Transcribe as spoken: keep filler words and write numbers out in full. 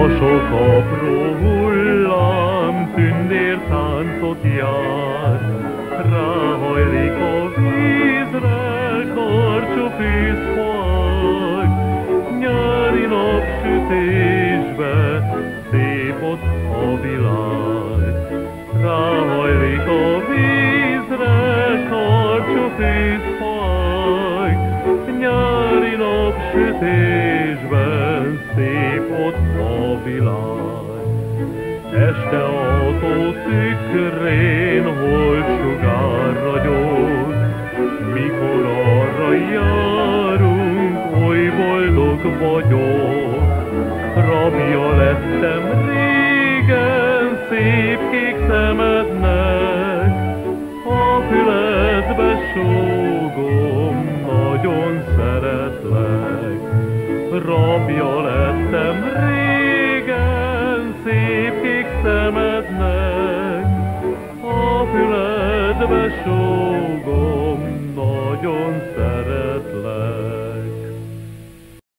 sok apró hullám tündértáncot jár, ráhajlik a vízre, karcsú fűzfaj, nyári napsütésbe szép ott a világ. Ráhajlik a vízre, karcsú fűzfaj, nyári napsütésben szép ott a világ. Este autó tükrén holdsugár ragyog, mikor arra járunk, oly boldog vagyok. Rabja lettem régen szép kék szemednek, a füledbe súgom, nagyon szeretlek. Rabja lettem régen szép kék szemednek, a füledbe súgom, nagyon szeretlek.